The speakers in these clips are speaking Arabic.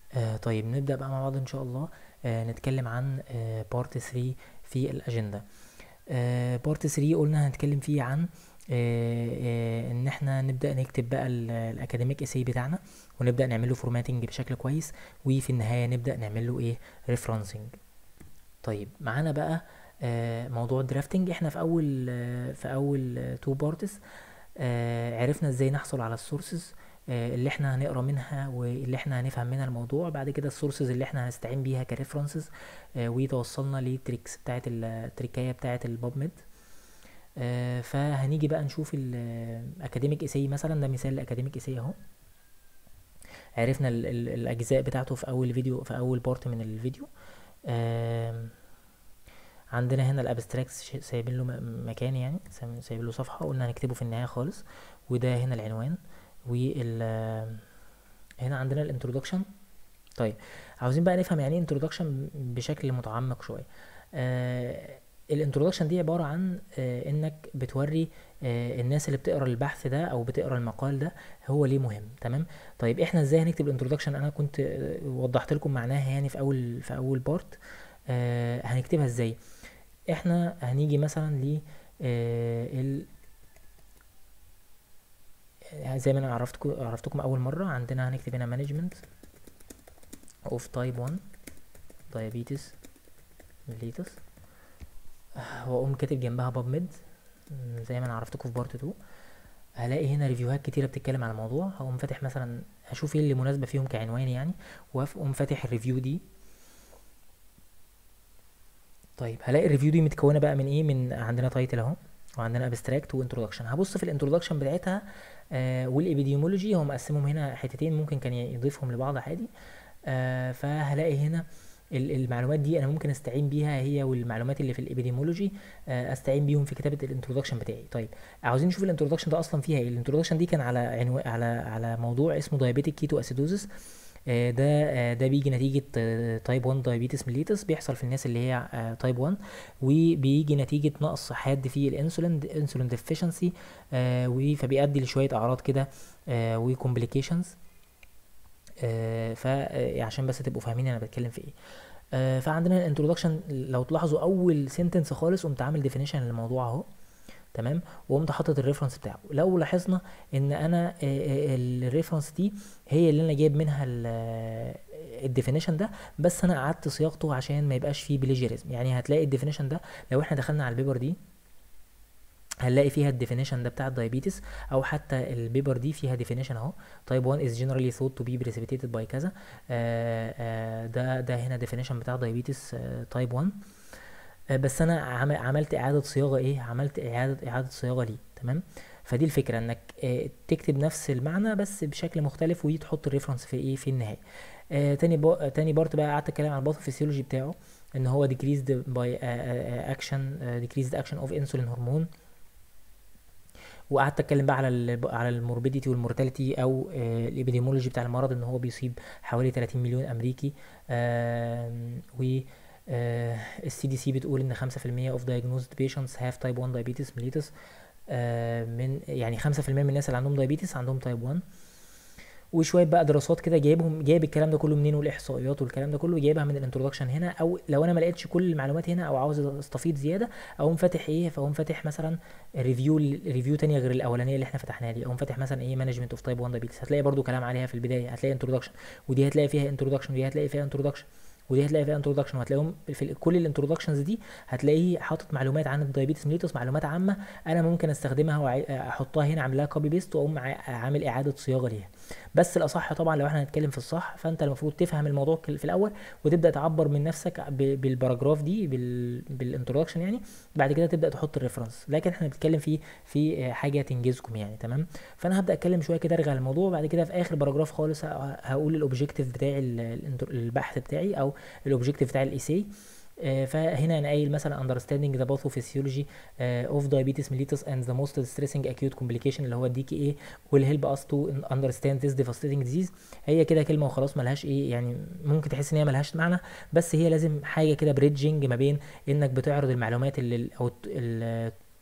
طيب نبدأ بقى مع بعض إن شاء الله. نتكلم عن بارت 3 في الأجندة. بارت 3 قلنا هنتكلم فيه عن إن احنا نبدأ نكتب بقى الأكاديميك إيساي بتاعنا، ونبدأ نعمله فورماتنج بشكل كويس، وفي النهاية نبدأ نعمله إيه، ريفرنسنج. طيب معانا بقى موضوع الدرافتنج. احنا في أول تو بارتس عرفنا ازاي نحصل على السورسز اللي احنا هنقرا منها واللي احنا هنفهم منها الموضوع. بعد كده السورسز اللي احنا هنستعين بيها كريفرنسز، وتوصلنا للتريكس بتاعه التريكايه بتاعه الباب ميد. فهنيجي بقى نشوف الاكاديميك ايساي مثلا. ده مثال لاكاديميك ايساي اهو. عرفنا الاجزاء بتاعته في اول فيديو، في اول بارت من الفيديو. آم، عندنا هنا الابستراكتس سايبين له مكان، يعني سايبين له صفحه قلنا هنكتبه في النهايه خالص. وده هنا العنوان. وال هنا عندنا الانترودكشن. طيب عاوزين بقى نفهم يعني ايه انترودكشن بشكل متعمق شويه. الانترودكشن دي عباره عن انك بتوري الناس اللي بتقرا البحث ده او بتقرا المقال ده هو ليه مهم. تمام. طيب احنا ازاي هنكتب الانترودكشن؟ انا كنت وضحت لكم معناها يعني في اول بارت. هنكتبها ازاي؟ احنا هنيجي مثلا ل زي ما انا عرفتكم اول مره. عندنا هنكتب هنا مانجمنت اوف تايب 1 diabetes mellitus، واقوم كاتب جنبها باب ميد زي ما انا عرفتكم في بارت 2. هلاقي هنا ريفيوهات كتيره بتتكلم عن الموضوع. هقوم فاتح مثلا اشوف ايه اللي مناسبه فيهم كعنوان يعني، واقوم فاتح الريفيو دي. طيب هلاقي الريفيو دي متكونه بقى من ايه؟ من عندنا تايتل اهو، وعندنا ابستراكت وانترودكشن. هبص في الانترودكشن بتاعتها والابيديمولوجي، هو مقسمهم هنا حتتين، ممكن كان يضيفهم لبعض عادي. فهلاقي هنا المعلومات دي انا ممكن استعين بيها، هي والمعلومات اللي في الابيديمولوجي استعين بيهم في كتابه الانترودكشن بتاعي. طيب عاوزين نشوف الانترودكشن ده اصلا فيها ايه. الانترودكشن دي كان على على موضوع اسمه دايابيتيك كيتو اسيدوزس. ده بيجي نتيجة تايب 1 دايابيتس ميليتس، بيحصل في الناس اللي هي تايب 1، وبيجي نتيجة نقص حاد في الانسولين، انسولين ديفيشنسي، فبيؤدي لشوية اعراض كده وكومبليكيشنز. فعشان بس تبقوا فاهمين انا بتكلم في ايه. فعندنا الانترودكشن، لو تلاحظوا اول سنتنس خالص قمت عامل ديفينيشن للموضوع اهو. تمام. وقمت حاطط الريفرنس بتاعه. لو لاحظنا ان انا الريفرنس دي هي اللي انا جايب منها الديفينيشن ده، بس انا قعدت صياغته عشان ما يبقاش فيه بليجيريزم. يعني هتلاقي الديفينيشن ده لو احنا دخلنا على البيبر دي هنلاقي فيها الديفينيشن ده بتاع الدايابيتس، او حتى البيبر دي فيها ديفينيشن اهو. تايب 1 is generally thought to be precipitated by كذا. ده هنا ديفينيشن بتاع دايابيتس تايب 1. بس انا عملت اعاده صياغه ايه، عملت اعاده صياغه ليه. تمام. فدي الفكره، انك تكتب نفس المعنى بس بشكل مختلف، وتحط الريفرنس في ايه في النهايه. تاني بارت بقى قعدت اتكلم عن الباثوفيسيولوجي بتاعه، ان هو decreased by decreased action of insulin hormone. وقعدت اتكلم بقى على الموربيديتي والمورتاليتي، او الابيديمولوجي بتاع المرض، ان هو بيصيب حوالي 30 مليون امريكي. و السي دي سي بتقول ان 5% of diagnosed patients have type 1 diabetes mellitus. من يعني 5% من الناس اللي عندهم diabetes عندهم type 1. وشويه بقى دراسات كده جايب الكلام ده كله منين، والاحصائيات والكلام ده كله جايبها من الانترودكشن هنا. او لو انا ما لقيتش كل المعلومات هنا او عاوز استفيض زياده، اقوم فاتح ايه، فاقوم فاتح مثلا ريفيو تانية غير الاولانيه اللي احنا فتحناها دي. اقوم فاتح مثلا ايه، مانجمنت اوف تايب 1 دايبيتس. هتلاقي برضو كلام عليها في البدايه، هتلاقي انترودكشن، ودي هتلاقي فيها انترودكشن، ودي هتلاقي فيها انترودكشن، ودي هتلاقي فيها انترودكشن. وهتلاقيهم في كل الانترودكشنز دي هتلاقيه حاطط معلومات عن الدايابيتس ميليتوس، معلومات عامه انا ممكن استخدمها واحطها هنا، اعمل لها كوبي بيست، واقوم عامل اعاده صياغه ليها. بس الاصح طبعا لو احنا هنتكلم في الصح، فانت المفروض تفهم الموضوع في الاول، وتبدا تعبر من نفسك بالباراجراف دي، بالانترودكشن يعني. بعد كده تبدا تحط الريفرنس. لكن احنا بنتكلم في حاجه تنجزكم يعني. تمام. فانا هبدا اتكلم شويه كده، ارجع للموضوع. وبعد كده في اخر باراجراف خالص هقول الاوبجيكتيف بتاعي، البحث بتاعي، او الاوبجيكتيف بتاع الايساي. فهنا انا قايل مثلا understanding the pathophysiology of diabetes mellitus and the most distressing acute complication اللي هو الدي كي اي will help us to understand this devastating disease. هي كده كلمه وخلاص، ملهاش ايه يعني، ممكن تحس ان هي ملهاش معنى، بس هي لازم حاجه كده بريدجنج ما بين انك بتعرض المعلومات اللي او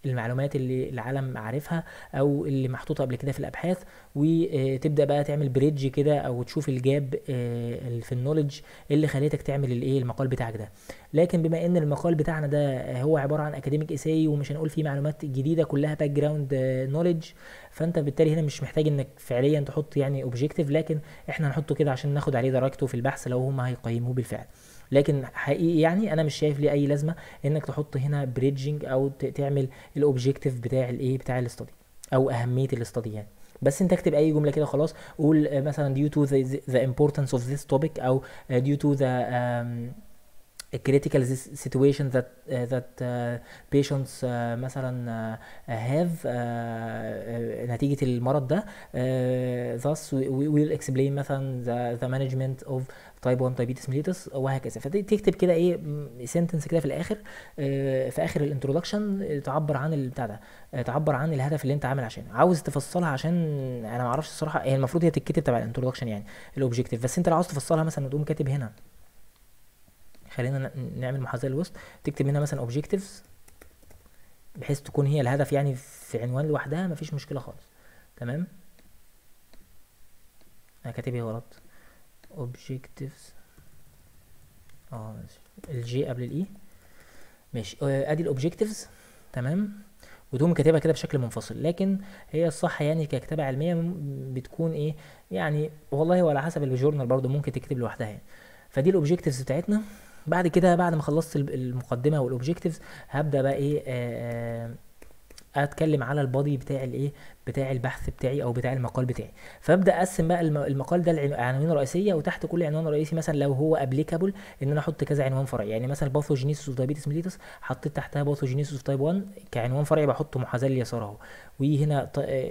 المعلومات اللي العالم عارفها او اللي محطوطه قبل كده في الابحاث، وتبدا بقى تعمل بريدج كده او تشوف الجاب اللي في النولج اللي خليتك تعمل الايه المقال بتاعك ده. لكن بما ان المقال بتاعنا ده هو عباره عن اكاديميك اساي ومش هنقول فيه معلومات جديده، كلها باك جراوند نولج، فانت بالتالي هنا مش محتاج انك فعليا تحط يعني اوبجيكتيف، لكن احنا هنحطه كده عشان ناخد عليه درجته في البحث لو هم هيقيموه بالفعل. لكن حقيقي يعني انا مش شايف ليه اي لازمه انك تحط هنا بريدجنج او تعمل الاوبجيكتيف بتاع الايه بتاع الاستادي او اهميه الاستادي يعني. بس انت اكتب اي جمله كده خلاص، قول مثلا due to the importance of this topic او due to the a critical situation that patients مثلا have نتيجة المرض ده. thus we will explain مثلا the management of type 1 diabetes mellitus وهكذا. فتكتب كده ايه sentence كده في الاخر، في اخر الانترودكشن تعبر عن البتاع ده، تعبر عن الهدف اللي انت عامل عشانه. عاوز تفصلها عشان انا ما اعرفش الصراحه، هي المفروض هي تتكتب تبع الانترودكشن يعني الاوبجيكتيف، بس انت لو عاوز تفصلها مثلا تقوم كاتب هنا، خلينا نعمل محاذاه للوسط، تكتب هنا مثلا objectives بحيث تكون هي الهدف يعني في عنوان لوحدها، مفيش مشكله خالص. تمام، انا كاتب ايه غلط، objectives ماشي الجي قبل الاي، ماشي ادي الاوبجكتيفز. تمام، وتقوم كاتبها كده بشكل منفصل. لكن هي الصح يعني ككتابه علميه بتكون ايه يعني، والله وعلى حسب الجورنال برضو ممكن تكتب لوحدها يعني. فدي الاوبجكتيفز بتاعتنا. بعد كده بعد ما خلصت المقدمه والاوبجكتيفز هبدا بقى ايه اتكلم على البادي بتاع الايه بتاع البحث بتاعي او بتاع المقال بتاعي. فابدا اقسم بقى المقال ده لعناوين رئيسيه، وتحت كل عنوان رئيسي مثلا لو هو ابليكابل ان انا احط كذا عنوان فرعي. يعني مثلا باثوجينيسيس اوف دايابيتس ميليتس حطيت تحتها باثوجينيسيس اوف تايب 1 كعنوان فرعي بحطه محاذاه لليسار اهو. وهنا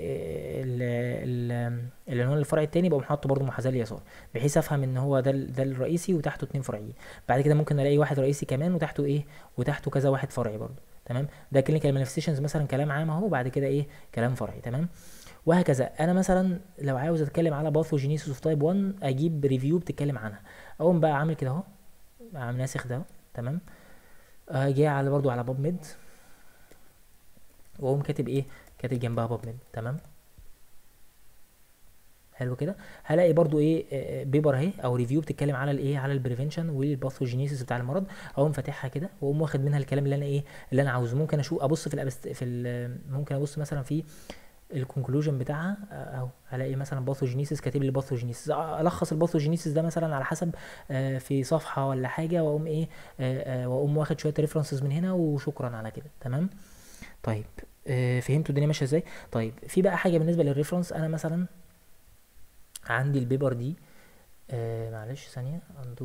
العنوان الفرعي التاني بقوم حاطه برده محاذاه لليسار، بحيث افهم ان هو ده الرئيسي وتحته اتنين فرعيين. بعد كده ممكن الاقي واحد رئيسي كمان وتحته ايه وتحته كذا واحد فرعي برده. تمام، ده كلينيكال مانيفستيشنز مثلا كلام عام اهو، بعد كده ايه كلام فرعي. تمام، وهكذا. انا مثلا لو عاوز اتكلم على باثوجينيسيس اوف تايب 1 اجيب ريفيو بتتكلم عنها، اقوم بقى عامل كده اهو، عامل ناسخ ده اهو. تمام، جاي على برضو على باب ميد، واقوم كاتب ايه كاتب جنبها باب ميد. تمام، حلو كده. هلاقي برضو ايه بيبر اهي او ريفيو بتتكلم على الايه على البريفنشن والباثوجينيسيس بتاع المرض، اقوم فاتحها كده واقوم واخد منها الكلام اللي انا ايه اللي انا عاوزه. ممكن ابص ممكن ابص مثلا في الكونكلوجن بتاعها اهو، هلاقي مثلا باثوجينيسيس كاتب لي باثوجينيسيس، الخص الباثوجينيسيس ده مثلا على حسب في صفحه ولا حاجه، واقوم ايه واقوم واخد شويه ريفرنسز من هنا وشكرا على كده. تمام، طيب فهمتوا الدنيا ماشيه ازاي؟ طيب في بقى حاجه بالنسبه للريفرنس، انا مثلا عندي البيبر دي معلش ثانيه اندو،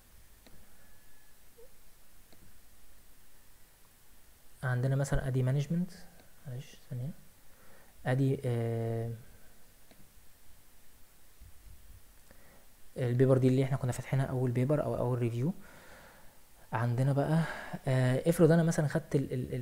عندنا مثلا ادي مانجمنت، معلش ثانيه، ادي البيبر دي اللي احنا كنا فاتحينها اول بيبر او اول ريفيو. عندنا بقى افرض انا مثلا خدت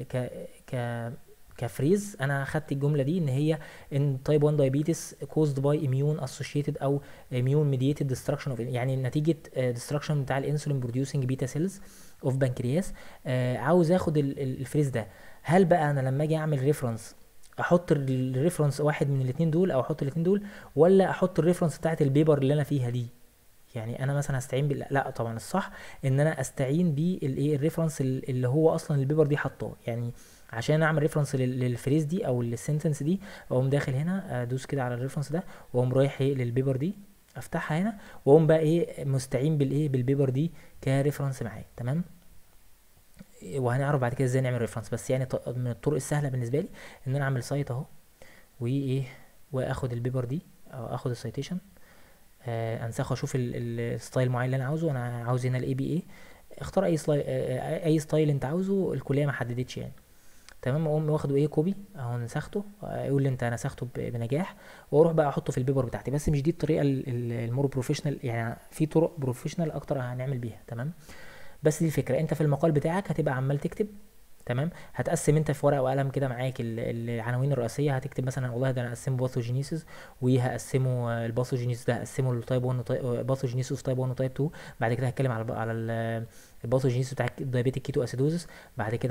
كفريز، انا خدت الجمله دي ان هي ان تايب 1 diabetes caused by immune associated او immune mediated destruction of يعني نتيجه destruction بتاع الانسولين producing بيتا سيلز اوف بنكرياس. عاوز اخد الفريز ده، هل بقى انا لما اجي اعمل ريفرنس احط الريفرنس واحد من الاثنين دول او احط الاثنين دول، ولا احط الريفرنس بتاعت البيبر اللي انا فيها دي؟ يعني انا مثلا هستعين لا طبعا الصح ان انا استعين بالايه الريفرنس اللي هو اصلا البيبر دي حطاه. يعني عشان اعمل ريفرنس للفريز دي او للسنتنس دي، اقوم داخل هنا ادوس كده على الريفرنس ده، واقوم رايح ايه للبيبر دي افتحها هنا، واقوم بقى ايه مستعين بالايه بالبيبر دي كريفرنس معايا. تمام، وهنعرف بعد كده ازاي نعمل ريفرنس. بس يعني من الطرق السهله بالنسبه لي ان انا اعمل سايت اهو، وايه واخد البيبر دي او اخد السايتيشن، انسخه واشوف الستايل المعين اللي انا عاوزه. انا عاوز هنا الاي بي اي، اختار اي ستايل اي ستايل انت عاوزه، الكليه ما حددتش يعني. تمام، اقوم واخده ايه كوبي اهو نسخته، يقول لي انت نسخته بنجاح، واروح بقى احطه في البيبر بتاعتي. بس مش دي الطريقه المور بروفيشنال، يعني في طرق بروفيشنال اكتر هنعمل بيها. تمام، بس دي الفكره. انت في المقال بتاعك هتبقى عمال تكتب. تمام، هتقسم انت في ورقه وقلم كده معاك العناوين الرئيسيه، هتكتب مثلا والله ده انا هقسمه باثوجينيسيس، وهقسمه الباثوجينيسيس ده هقسمه لتايب 1 باثوجينيسيس تايب 1 وتايب 2. بعد كده هتكلم على الباثوجينيسيس بتاع الدايابيتيك كيتو اسيدوزس. بعد كده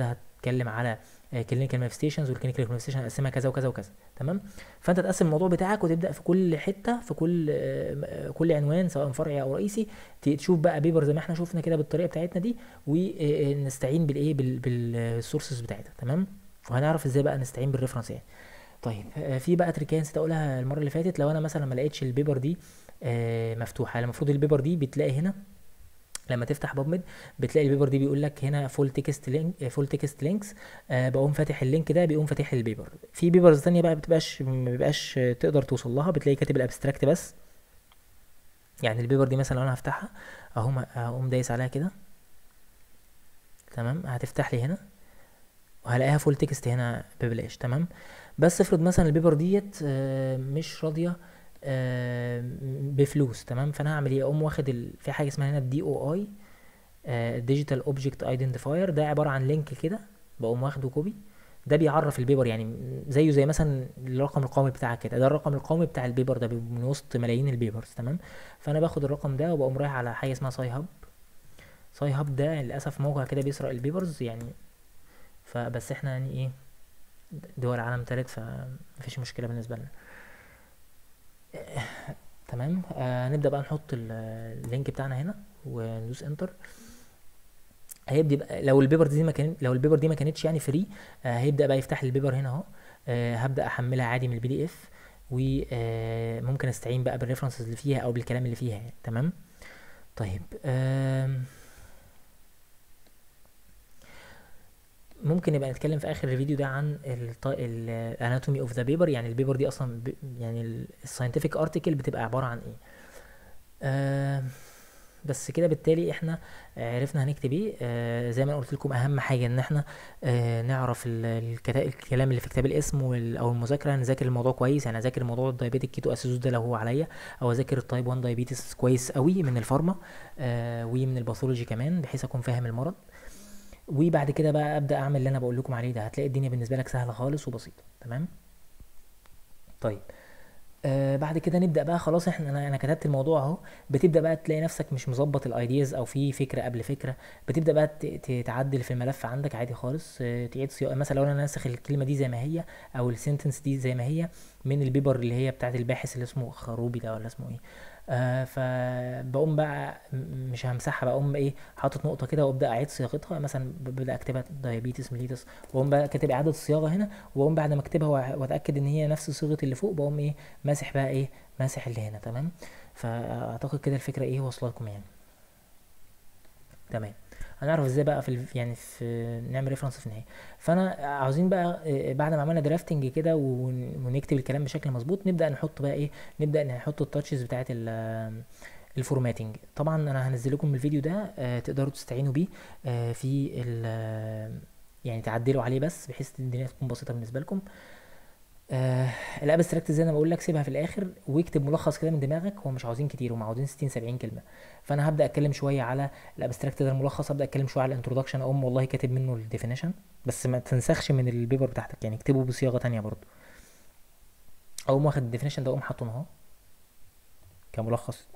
بتتكلم على كلينيكال مانيفستيشنز، والكلينيكال مانيفستيشن اقسمها كذا وكذا وكذا. تمام. فانت تقسم الموضوع بتاعك وتبدا في كل حته، في كل عنوان سواء فرعي او رئيسي، تشوف بقى بيبر زي ما احنا شفنا كده بالطريقه بتاعتنا دي، ونستعين بالايه بالسورسز بتاعتها. تمام. وهنعرف ازاي بقى نستعين بالريفرنس يعني. طيب في بقى تريكايه نسيت اقولها المره اللي فاتت. لو انا مثلا ما لقيتش البيبر دي مفتوحه، المفروض البيبر دي بتلاقي هنا لما تفتح بابمد بتلاقي البيبر دي بيقول لك هنا فول تكست لينك، فول تكست لينكس. بقوم فاتح اللينك ده، بيقوم فاتح لي البيبر. في بيبرز تانية بقى ما بيبقاش تقدر توصل لها، بتلاقي كاتب الابستراكت بس. يعني البيبر دي مثلا لو انا هفتحها اهو، هقوم دايس عليها كده. تمام. هتفتح لي هنا وهلاقيها فول تكست هنا ببلاش. تمام. بس افرض مثلا البيبر ديت مش راضيه بفلوس. تمام. فانا هعمل ايه؟ اقوم واخد في حاجه اسمها هنا الدي او اي، ديجيتال اوبجكت ايدنتيفاير. ده عباره عن لينك كده، بقوم واخده كوبي. ده بيعرف البيبر، يعني زيه زي مثلا الرقم القومي بتاعك كده. ده الرقم القومي بتاع البيبر ده من وسط ملايين البيبرز. تمام. فانا باخد الرقم ده وبقوم رايح على حاجه اسمها ساي هاب. ساي هاب ده للاسف موقع كده بيسرق البيبرز يعني، فبس احنا يعني ايه، دول عالم تالت، فمفيش مشكله بالنسبه لنا. تمام. نبدا بقى نحط اللينك بتاعنا هنا وندوس انتر. هيبدا بقى لو البيبر دي ما كانتش يعني فري، هيبدا بقى يفتح لي البيبر هنا اهو. هبدا احملها عادي من البي دي اف، وممكن استعين بقى بالريفرنسز اللي فيها او بالكلام اللي فيها يعني. تمام. طيب ممكن نبقى نتكلم في اخر الفيديو ده عن الاناتومي اوف ذا بيبر. يعني البيبر دي اصلا يعني الساينتفك ارتكل بتبقى عباره عن ايه. بس كده بالتالي احنا عرفنا هنكتب ايه. زي ما أنا قلت لكم، اهم حاجه ان احنا نعرف الكلام اللي في كتاب الاسم او المذاكره، نذاكر الموضوع كويس. يعني اذاكر موضوع الدايابيتيك كيتو اسيدوز ده لو هو عليا، او اذاكر التايب 1 دايابيتس كويس قوي من الفارما ومن الباثولوجي كمان، بحيث اكون فاهم المرض. وبعد كده بقى ابدا اعمل اللي انا بقول لكم عليه ده. هتلاقي الدنيا بالنسبه لك سهله خالص وبسيطه. تمام. طيب بعد كده نبدا بقى خلاص. انا كتبت الموضوع اهو. بتبدا بقى تلاقي نفسك مش مظبط الايدياز، او في فكره قبل فكره. بتبدا بقى تعدل في الملف عندك عادي خالص. تعيد صياغه. مثلا لو انا ناسخ الكلمه دي زي ما هي، او السنتنس دي زي ما هي من البيبر اللي هي بتاعت الباحث اللي اسمه خروبي ده، ولا اسمه ايه. فبقوم بقى مش همسحها، بقوم ايه، حاطط نقطه كده وابدا اعيد صياغتها. مثلا ببدا اكتبها دايابيتس ميليتس، واقوم بقى كاتب اعاده الصياغه هنا. واقوم بعد ما اكتبها واتاكد ان هي نفس صيغه اللي فوق، بقوم ايه، ماسح بقى ايه، ماسح اللي هنا. تمام. فاعتقد كده الفكره ايه واصله لكم يعني. تمام. هنعرف ازاي بقى يعني في نعمل ريفرنس في النهايه. فانا عاوزين بقى بعد ما عملنا درافتنج كده ونكتب الكلام بشكل مظبوط، نبدا نحط بقى ايه، نبدا نحط التاتشز بتاعه الفورماتنج. طبعا انا هنزل لكم الفيديو ده تقدروا تستعينوا بيه في يعني تعدلوا عليه بس، بحيث الدنيا تكون بسيطه بالنسبه لكم. الابستراكت زي ما بقول لك سيبها في الاخر، واكتب ملخص كده من دماغك. هو مش عاوزين كتير، هم عاوزين 60 70 كلمه. فانا هبدا اتكلم شويه على الابستراكت ده الملخص، هبدا اتكلم شويه على الانترودكشن. اقوم والله كاتب منه الديفينيشن، بس ما تنسخش من البيبر بتاعتك يعني، اكتبه بصياغه تانية برضو. اقوم واخد الديفينيشن ده، اقوم حاطه اهو كملخص.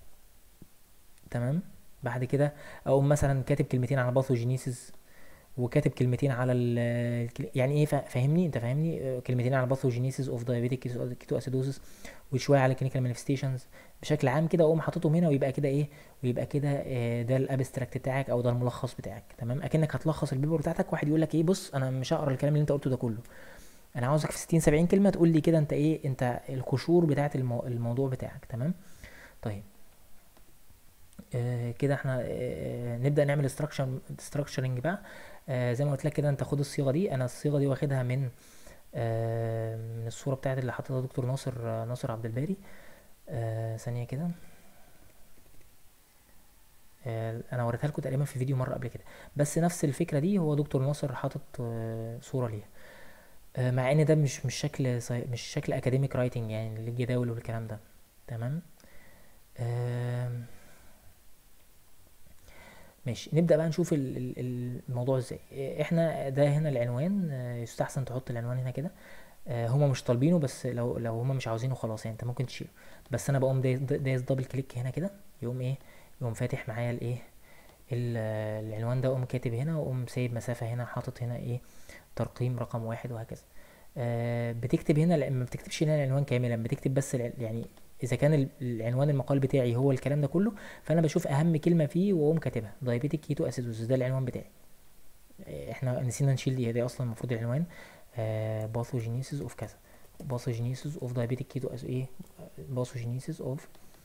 تمام. بعد كده اقوم مثلا كاتب كلمتين على باثوجينيسيس، وكاتب كلمتين على يعني ايه، فاهمني انت، فاهمني. كلمتين على باثوجينيسيس اوف دايابيتيك كيتو اسيدوزس، وشويه على كلينيكال مانيفستيشنز بشكل عام كده. واقوم حاططهم هنا، ويبقى كده ايه، ويبقى كده ده الابستراكت بتاعك، او ده الملخص بتاعك. تمام. اكنك هتلخص البيبر بتاعتك. واحد يقول لك ايه، بص انا مش هقرا الكلام اللي انت قلته ده كله، انا عاوزك في 60 70 كلمه تقول لي كده انت ايه، انت القشور بتاعه الموضوع بتاعك. تمام. طيب كده احنا نبدا نعمل ستراكشرنج بقى. زي ما قلت لك كده، انت خد الصيغه دي. انا الصيغه دي واخدها من الصوره بتاعت اللي حاططها دكتور ناصر عبد الباري. ثانيه كده. انا وريتها لكم تقريبا في فيديو مره قبل كده، بس نفس الفكره دي هو دكتور ناصر حاطط صوره ليها. مع ان ده مش شكل اكاديميك رايتنج يعني للجداول والكلام ده. تمام. ماشي. نبدأ بقى نشوف الموضوع ازاي. احنا ده هنا العنوان. يستحسن تحط العنوان هنا كده. هما مش طالبينه، بس لو هما مش عاوزينه خلاص يعني انت ممكن تشيله. بس انا بقوم دايس دبل كليك هنا كده، يقوم ايه، يقوم فاتح معايا الايه، العنوان ده، اقوم كاتب هنا واقوم سايب مسافة هنا، حاطط هنا ايه ترقيم رقم واحد وهكذا. بتكتب هنا، ما بتكتبش هنا العنوان كاملا، بتكتب بس يعني اذا كان العنوان المقال بتاعي هو الكلام ده كله، فانا بشوف اهم كلمة فيه واقوم كاتبها دايابيتيك كيتو اسيدوز، ده العنوان بتاعي. احنا نسينا نشيل دي اصلا المفروض العنوان باثوجينيسيس اوف كذا، باثوجينيسيس اوف دايابيتيك كيتو ايه، باثوجينيسيس اوف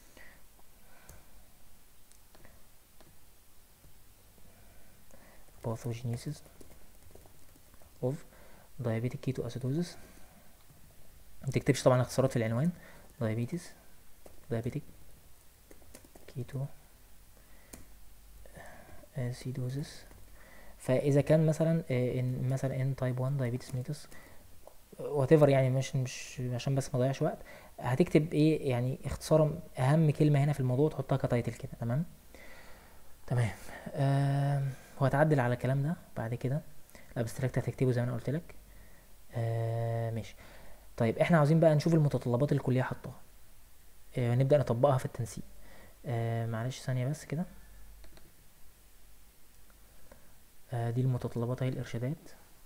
باثوجينيسيس اوف دايابيتيك كيتو اسيدوزس. ما تكتبش طبعا اختصارات في العنوان، دايابيتس، دايابيتيك كيتو اسيدوزس. فاذا كان مثلا ان مثلا ان تايب 1 دايابيتس ميتس وات ايفر، يعني مش عشان بس ما اضيعش وقت، هتكتب ايه يعني اختصارا اهم كلمه هنا في الموضوع تحطها كتايتل كده. تمام تمام. وهتعدل على الكلام ده بعد كده. الابستراكت هتكتبه زي ما انا قلت لك. ماشي. طيب احنا عاوزين بقى نشوف المتطلبات اللي الكليه حطاها، نبدا نطبقها في التنسيق. معلش ثانيه بس كده. دي المتطلبات اهي، الارشادات،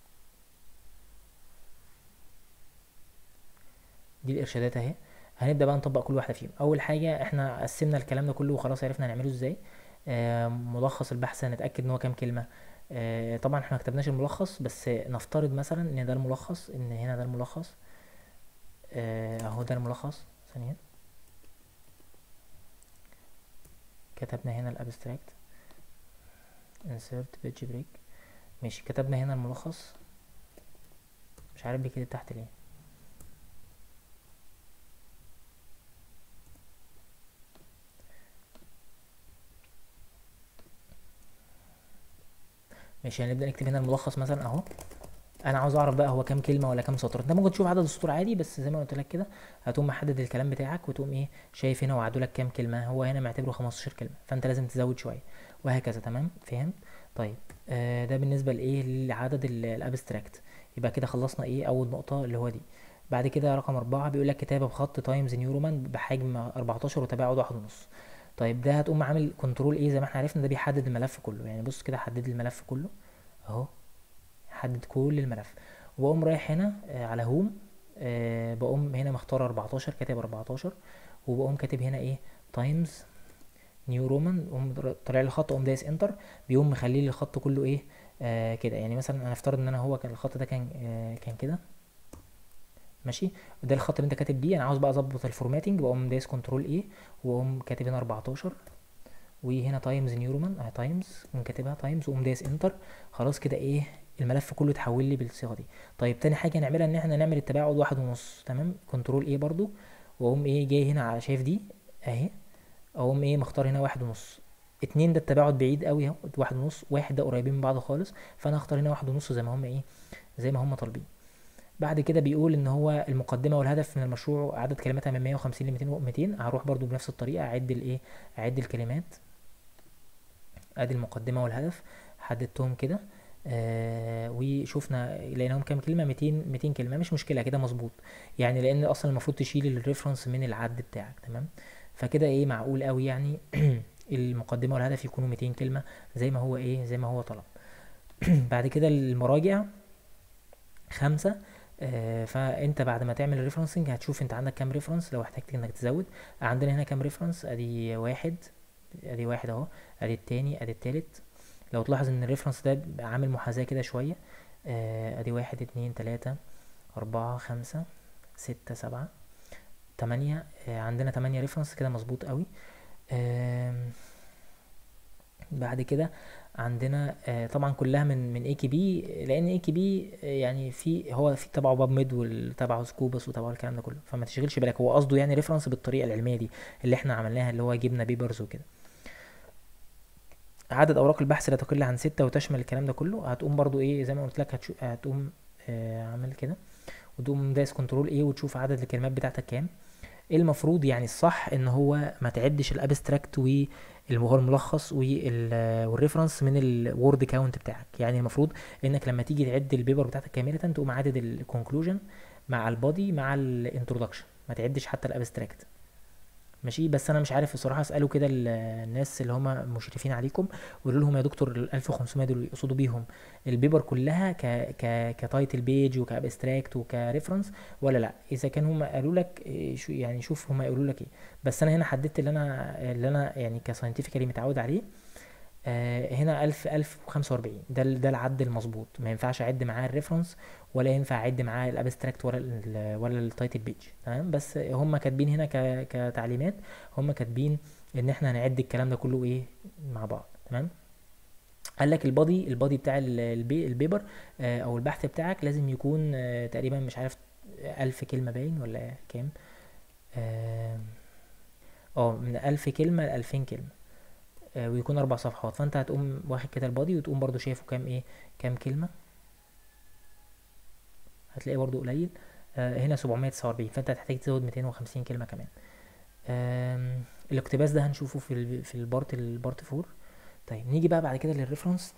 دي الارشادات اهي. هنبدا بقى نطبق كل واحده فيهم. اول حاجه احنا قسمنا الكلام ده كله وخلاص عرفنا هنعمله ازاي. ملخص البحث هنتاكد ان هو كام كلمه. طبعا احنا ما كتبناش الملخص، بس نفترض مثلا ان ده الملخص، ان هنا ده الملخص. اهو ده الملخص. ثانيه، كتبنا هنا الابستراكت insert page break. ماشي، كتبنا هنا الملخص. مش عارف بكده تحت ليه. ماشي، هنبدا نكتب هنا الملخص مثلا اهو. انا عاوز اعرف بقى هو كام كلمه ولا كام سطر. انت ممكن تشوف عدد السطور عادي، بس زي ما قلت لك كده هتقوم محدد الكلام بتاعك وتقوم ايه شايف هنا وعدوا لك كام كلمه. هو هنا معتبره 15 كلمه، فانت لازم تزود شويه وهكذا. تمام، فهمت؟ طيب ده بالنسبه لايه لعدد الابستراكت. يبقى كده خلصنا ايه اول نقطه اللي هو دي. بعد كده رقم 4 بيقول لك كتابه بخط تايمز نيورومان بحجم 14 وتباعد 1.5. طيب ده هتقوم عامل كنترول ايه زي ما احنا عرفنا، ده بيحدد الملف كله. يعني بص كده، حدد الملف كله اهو، حدد كل الملف. وبقوم رايح هنا على هوم، بقوم هنا مختار 14، كاتب 14، وبقوم كاتب هنا ايه تايمز نيو رومان. قوم طالع لي خط، قوم دايس انتر، بيقوم مخلي لي الخط كله ايه كده. يعني مثلا انا افترض ان انا هو كان الخط ده كان كده ماشي. ده الخط اللي انت كاتب بيه. انا عاوز بقى اظبط الفورماتنج، بقوم دايس كنترول ايه واقوم كاتب هنا 14، وهنا تايمز نيورومان اهي تايمز، قوم كاتبها تايمز وقوم دايس انتر. خلاص كده ايه الملف كله اتحول لي بالصيغه دي. طيب تاني حاجه نعملها ان احنا نعمل التباعد 1.5. تمام، كنترول ايه برضو، واقوم ايه جاي هنا على شايف دي اهي، اقوم ايه مختار هنا 1.5. اتنين ده التباعد بعيد قوي اهو، 1.5. واحد ده قريبين من بعض خالص، فانا هختار هنا 1.5 زي ما هم ايه، زي ما هم طالبين. بعد كده بيقول ان هو المقدمه والهدف من المشروع عدد كلماتها من 150 ل 200. هروح برضو بنفس الطريقه اعد الايه، اعد الكلمات. ادي المقدمه والهدف، حددتهم كده. وشوفنا لقيناهم كام كلمه، 200 كلمه. مش مشكله كده مظبوط، يعني لان اصلا المفروض تشيل الريفرنس من العد بتاعك. تمام، فكده ايه معقول قوي يعني المقدمه والهدف يكونوا 200 كلمه زي ما هو ايه، زي ما هو طلب. بعد كده المراجع 5. فانت بعد ما تعمل الريفرنسنج هتشوف انت عندك كام ريفرنس لو احتجت انك تزود. عندنا هنا كام ريفرنس، ادي واحد، ادي واحد اهو، ادي التاني، ادي التالت. لو تلاحظ ان الريفرنس ده عامل محاذاة كده شوية. ادي واحد، اتنين، تلاتة، اربعة، خمسة، ستة، سبعة، تمانية. عندنا 8 ريفرنس كده مظبوط قوي. بعد كده عندنا طبعا كلها من اي كي بي، لان اي كي بي يعني في هو في تبعه باب ميد وتبعه سكوبس وتبعه الكلام ده كله، فما تشغلش بالك. هو قصده يعني ريفرنس بالطريقه العلميه دي اللي احنا عملناها، اللي هو جبنا بيبرز وكده. عدد اوراق البحث لا تقل عن 6 وتشمل الكلام ده كله. هتقوم برضو ايه زي ما قلت لك، هتقوم عامل كده وتقوم دايس كنترول ايه وتشوف عدد الكلمات بتاعتك كام. المفروض يعني الصح ان هو ما تعدش الابستراكت هو الملخص والريفرنس من الوورد كاونت بتاعك. يعني المفروض انك لما تيجي تعد البيبر بتاعتك كامله تقوم عدد الكونكلوجن مع البادي مع الانترودكشن، ما تعدش حتى الابستراكت. ماشي. بس انا مش عارف الصراحه، اسالوا كده الناس اللي هم مشرفين عليكم، وقولوا لهم يا دكتور ال 1500 دول يقصدوا بيهم البيبر كلها كتايتل بيج وكابستراكت وكريفرنس ولا لا. اذا كان هم قالوا لك شو يعني، شوف هم يقولوا لك ايه. بس انا هنا حددت اللي انا يعني كساينتفكالي متعود عليه. هنا 1045 ده العد المظبوط. ما ينفعش اعد معاه الريفرنس، ولا ينفع اعد معاه الابستراكت، ولا التايتل بيج. تمام. بس هم كاتبين هنا كتعليمات، هم كاتبين ان احنا هنعد الكلام ده كله ايه مع بعض. تمام. قال لك البادي بتاع البيبر او البحث بتاعك لازم يكون تقريبا مش عارف 1000 كلمة باين ولا كام. اه من 1000 كلمة ل2000 كلمة. ويكون 4 صفحات. فانت هتقوم واخد كده البادي، وتقوم برضو شايفه كام كلمة. هتلاقيه برضو قليل. هنا 749، فانت هتحتاج تزود 250 كلمة كمان. الاقتباس ده هنشوفه في البارت 4. طيب نيجي بقى بعد كده للريفرنس.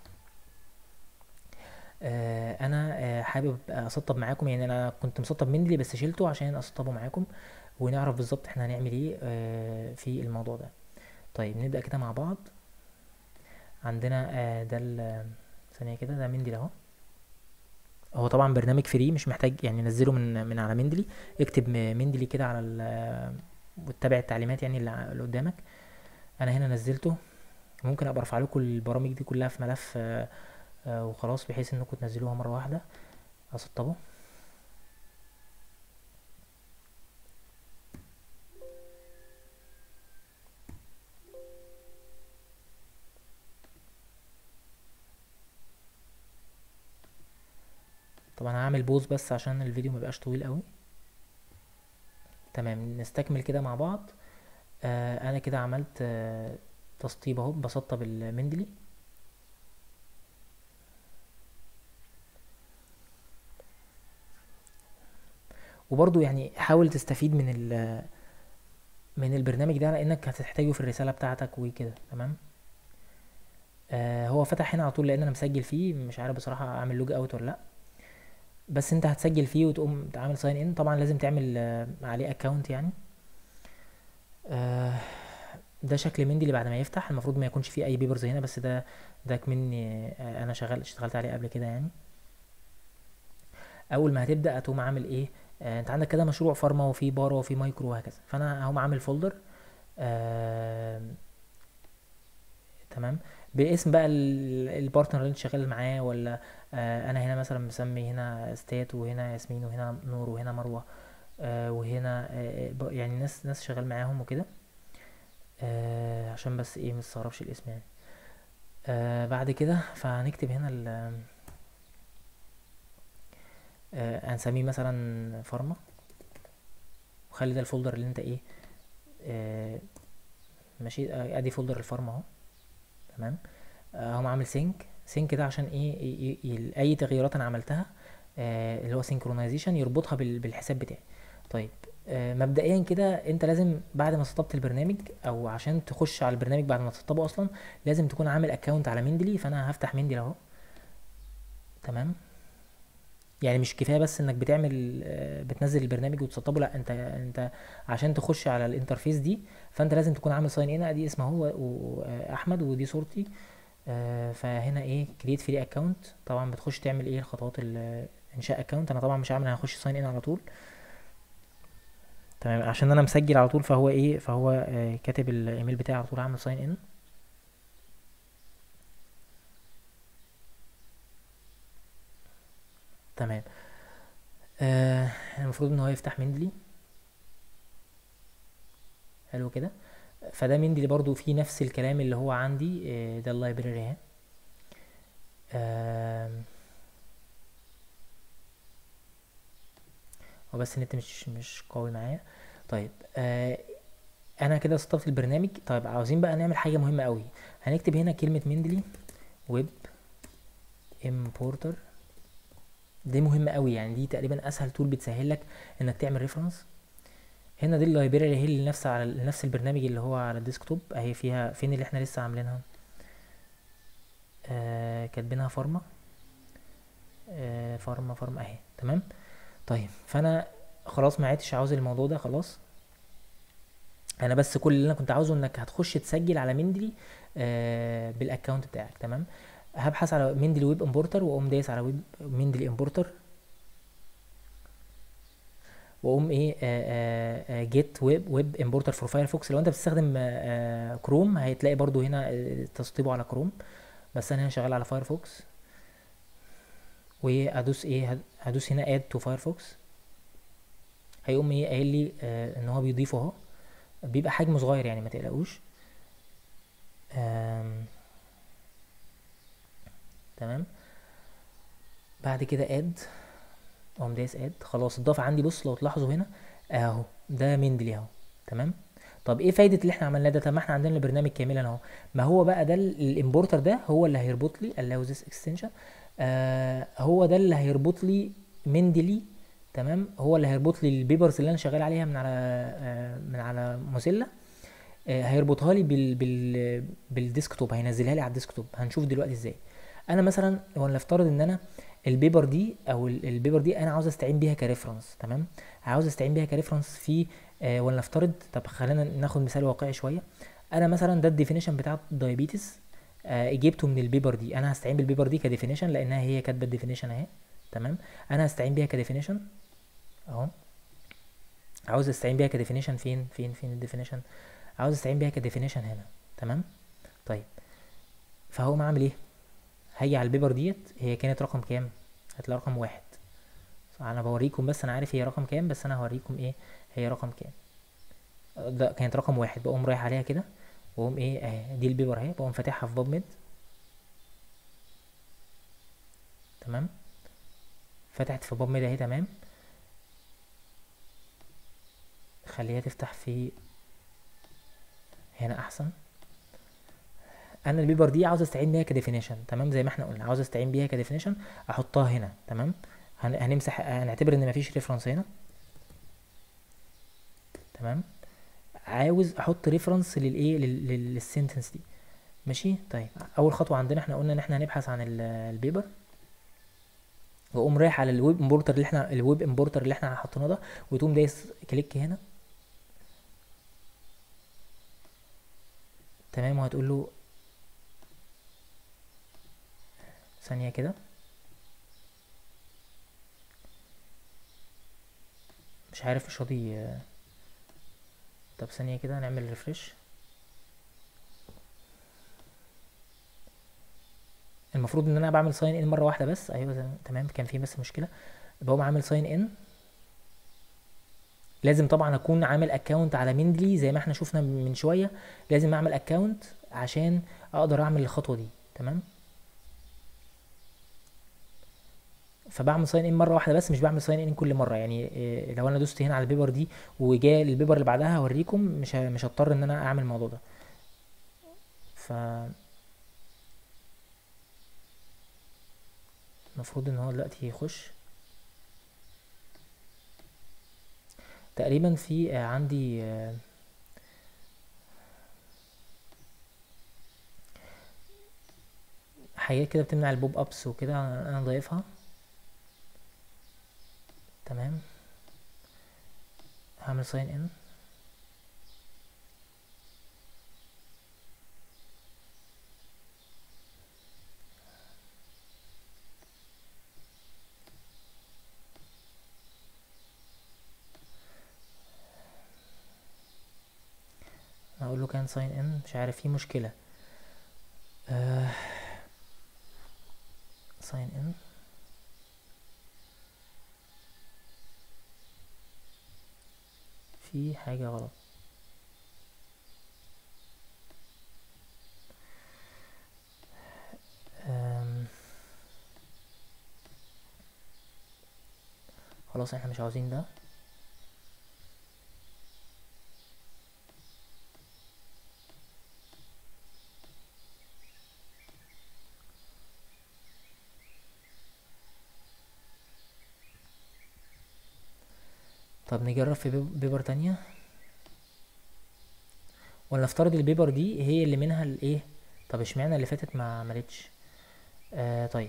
انا حابب اسطب معاكم. يعني انا كنت مسطب مندلي بس شيلته عشان اسطبه معاكم، ونعرف بالظبط احنا هنعمل ايه في الموضوع ده. طيب نبدأ كده مع بعض. عندنا ثانية كده، ده مندلي اهو. هو طبعا برنامج فري، مش محتاج يعني نزله من على مندلي. اكتب مندلي كده على واتبع التعليمات يعني اللي قدامك. انا هنا نزلته. ممكن ابقى ارفع لكم البرامج دي كلها في ملف وخلاص، بحيث انكم تنزلوها مره واحده. اسطبه. طبعا هعمل بوز بس عشان الفيديو مبقاش طويل قوي. تمام. نستكمل كده مع بعض. انا كده عملت تسطيب اهو، بسطب المندلي. وبرضو يعني حاول تستفيد من البرنامج ده، لانك هتحتاجه في الرساله بتاعتك وكده. تمام. هو فتح هنا على طول لان انا مسجل فيه. مش عارف بصراحه اعمل لوج اوت ولا لا. بس انت هتسجل فيه وتقوم تعمل ساين ان. طبعا لازم تعمل عليه اكونت يعني. آه ده شكل مندي اللي بعد ما يفتح. المفروض ما يكونش فيه اي بيبرز هنا، بس ده كمني انا اشتغلت عليه قبل كده يعني. اول ما هتبدا هتقوم عامل ايه؟ انت عندك كده مشروع فارما، وفي بارا، وفي مايكرو، وهكذا. فانا هقوم عامل فولدر آه تمام، باسم بقى البارتنر اللي انت شغال معاه. ولا انا هنا مثلا مسمي هنا ستات، وهنا ياسمين، وهنا نور، وهنا مروه، وهنا يعني ناس شغال معاهم وكده. عشان بس ايه مستغربش الاسم يعني. بعد كده فهنكتب هنا هنسميه مثلا فارما. وخلي ده الفولدر اللي انت ايه آه ماشي. ادي فولدر الفارما اهو. تمام. هقوم عامل سينك ده عشان ايه اي تغييرات انا عملتها اللي هو سينكرونايزيشن يربطها بالحساب بتاعي. طيب مبدئيا كده انت لازم بعد ما سطبت البرنامج، او عشان تخش على البرنامج بعد ما تسطبه اصلا، لازم تكون عامل اكونت على مندلي. فانا هفتح مندلي اهو. تمام. يعني مش كفايه بس انك بتنزل البرنامج وتسطبه. لا، انت عشان تخش على الانترفيس دي، فانت لازم تكون عامل ساين ان. ادي اسمه هو واحمد، ودي صورتي. فهنا ايه كريت فري اكونت. طبعا بتخش تعمل ايه الخطوات انشاء اكونت. انا طبعا مش عامل، انا هخش ساين ان على طول. تمام. عشان انا مسجل على طول، فهو كاتب الايميل بتاعي على طول، عامل ساين ان. تمام. المفروض ان هو يفتح مندلي. حلو كده. فده مندلي برضو فيه نفس الكلام اللي هو عندي. ده اللايبراري اهي. آم، هو بس النت مش قوي معايا. طيب انا كده سطبت البرنامج. طيب عاوزين بقى نعمل حاجه مهمه قوي. هنكتب هنا كلمه مندلي ويب امبورتر. دي مهمه قوي يعني. دي تقريبا اسهل تول بتسهل لك انك تعمل ريفرنس. هنا دي اللايبراري هي اللي على نفس البرنامج اللي هو على الديسكتوب اهي. فيها فين اللي احنا لسه عاملينها؟ كاتبينها فارما. فارما اهي. تمام. طيب فانا خلاص ما عدتش عاوز الموضوع ده خلاص. انا بس كل اللي انا كنت عاوزه انك هتخش تسجل على مندلي بالاكونت بتاعك. تمام. هبحث على مندلي ويب امبورتر، واقوم دايس على ويب مندلي امبورتر، واقوم ايه جيت ويب امبورتر فور فايرفوكس. لو انت بتستخدم كروم هتلاقي برضو هنا تسطيبه على كروم، بس انا هنا شغال على فايرفوكس. وادوس ايه، هدوس هنا اد تو فايرفوكس، هيقوم ايه قايل لي ان هو بيضيفه اهو. بيبقى حجمه صغير يعني ما تقلقوش. تمام. بعد كده اد، اقوم دايس اد، خلاص اتضاف عندي. بص لو تلاحظوا هنا اهو ده مندلي اهو. تمام. طب ايه فايده اللي احنا عملناه ده؟ طب ما احنا عندنا البرنامج كاملا اهو. ما هو بقى ده الامبورتر ده هو اللي هيربط لي allow this extension. هو ده اللي هيربط لي مندلي. تمام. هو اللي هيربط لي البيبرز اللي انا شغال عليها من على موزيلا. هيربطها لي بالديسكتوب، هينزلها لي على الديسكتوب. هنشوف دلوقتي ازاي. انا مثلا ولنفترض ان انا البيبر دي او البيبر دي انا عاوز استعين بيها كريفرنس. تمام. عاوز استعين بيها كريفرنس في ولنفترض، طب خلينا ناخد مثال واقعي شويه. انا مثلا ده الديفينيشن بتاع الدايابيتس، جبته من البيبر دي. انا هستعين بالبيبر دي كديفينيشن لانها هي كاتبه الديفينيشن اهي. تمام. انا هستعين بيها كديفينيشن اهو. عاوز استعين بيها كديفينيشن فين الديفينيشن؟ عاوز استعين بيها كديفينيشن هنا. تمام. طيب فهقوم اعمل ايه؟ هاجي على البيبر ديت، هي كانت رقم كام؟ هتلاقي رقم واحد. انا بوريكم بس، انا عارف هي رقم كام بس انا هوريكم ايه هي رقم كام. ده كانت رقم واحد. بقوم رايح عليها كده، واقوم ايه اهي دي البيبر اهي، بقوم فاتحها في باب ميد. تمام. فتحت في باب ميد اهي. تمام. خليها تفتح في هنا احسن. انا البيبر دي عاوز استعين بيها كديفينيشن. تمام. زي ما احنا قلنا عاوز استعين بيها كديفينيشن، احطها هنا. تمام. هنمسح، هنعتبر ان مفيش ريفرنس هنا. تمام. عاوز احط ريفرنس للايه للسنتنس دي. ماشي. طيب اول خطوه عندنا احنا قلنا ان احنا هنبحث عن البيبر، واقوم رايح على الويب امبورتر اللي احنا حطيناه ده، وتقوم دايس كليك هنا. تمام. وهتقول له ثانيه كده، مش عارف مش راضي. طب ثانيه كده نعمل ريفرش. المفروض ان انا بعمل ساين ان مره واحده بس. ايوه تمام. كان في بس مشكله. بقوم عامل ساين ان. لازم طبعا اكون عامل اكونت على مندلي زي ما احنا شفنا من شويه. لازم اعمل اكونت عشان اقدر اعمل الخطوه دي. تمام. فبعمل ساين ان مره واحده بس، مش بعمل ساين ان كل مره يعني. لو انا دوست هنا على البيبر دي وجا البيبر اللي بعدها هوريكم، مش هضطر ان انا اعمل الموضوع ده. ف المفروض ان هو دلوقتي يخش تقريبا في عندي حاجات كده بتمنع البوب ابس وكده، انا ضايفها. تمام. هعمل ساين ان. اقول له كان ساين ان، مش عارف في مشكله. ساين ان. في حاجه غلط. خلاص احنا مش عاوزين ده. طب نجرب في بيبر تانية، ولنفترض البيبر دي هي اللي منها الايه. طب اشمعنى اللي فاتت ما عملتش؟ طيب.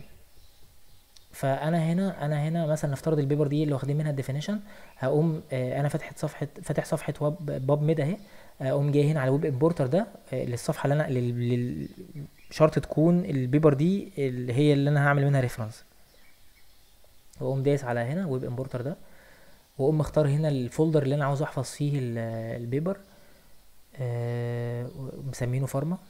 فانا هنا مثلا نفترض البيبر دي اللي واخدين منها الديفينيشن. هقوم انا فاتح صفحه باب ميد اهي. اقوم جاي هنا على ويب امبورتر ده، للصفحه اللي انا شرط تكون البيبر دي اللي هي اللي انا هعمل منها ريفرنس. واقوم دايس على هنا ويب امبورتر ده، واقوم مختار هنا الفولدر اللي انا عاوز احفظ فيه البيبر، مسمينه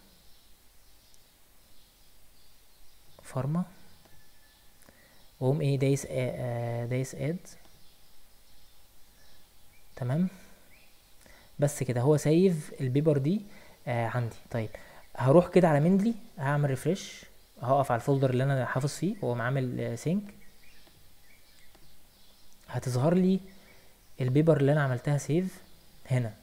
فارما. واقوم ايه دايس اد. تمام، بس كده هو سايف البيبر دي عندي. طيب هروح كده على مندلي، هعمل ريفرش، هقف على الفولدر اللي انا حافظ فيه واقوم عامل سينك، هتظهر لي البيبر اللي انا عملتها سيف هنا.